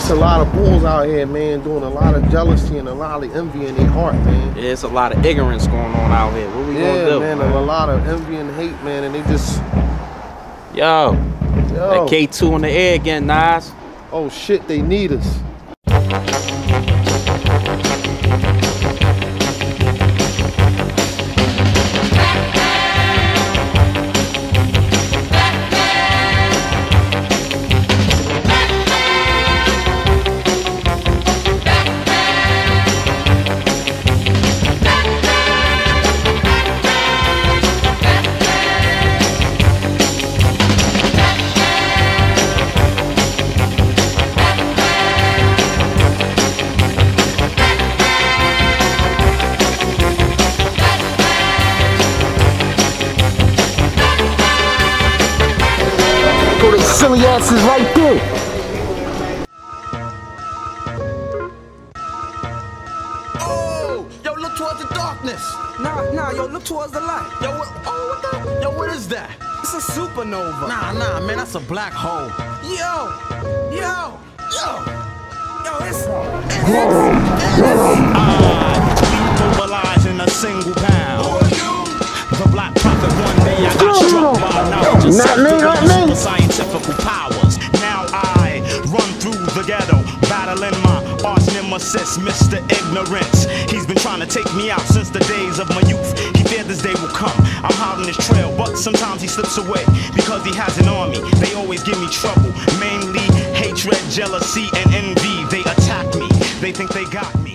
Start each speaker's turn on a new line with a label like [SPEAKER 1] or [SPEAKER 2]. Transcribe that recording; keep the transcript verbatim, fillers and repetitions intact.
[SPEAKER 1] a lot of bulls out here, man, doing a lot of jealousy and a lot of envy in their heart, man.
[SPEAKER 2] Yeah, it's a lot of ignorance going on out here. What we
[SPEAKER 1] yeah,
[SPEAKER 2] gonna do?
[SPEAKER 1] Man, man, a lot of envy and hate, man, and they just...
[SPEAKER 2] Yo,
[SPEAKER 1] Yo.
[SPEAKER 2] that K two in the air again, Nas.
[SPEAKER 1] Oh shit, they need us. Silly asses right there.
[SPEAKER 3] Oh, yo, look towards the darkness.
[SPEAKER 4] Nah, nah, yo, look towards the light.
[SPEAKER 3] Yo, what, oh, what the? Yo, what is that?
[SPEAKER 4] It's a supernova.
[SPEAKER 3] Nah, nah, man, that's a black hole.
[SPEAKER 4] Yo, yo,
[SPEAKER 3] Yo,
[SPEAKER 4] yo, it's...
[SPEAKER 5] I mobilize in a single pound. The black prophet, one day I got struck by knowledge and self-development scientific powers. Now I run through the ghetto, battling my arch nemesis, Mister Ignorance. He's been trying to take me out since the days of my youth. He feared this day will come. I'm hot on his trail, but sometimes he slips away because he has an army. They always give me trouble, mainly hatred, jealousy, and envy. They attack me. They think they got me.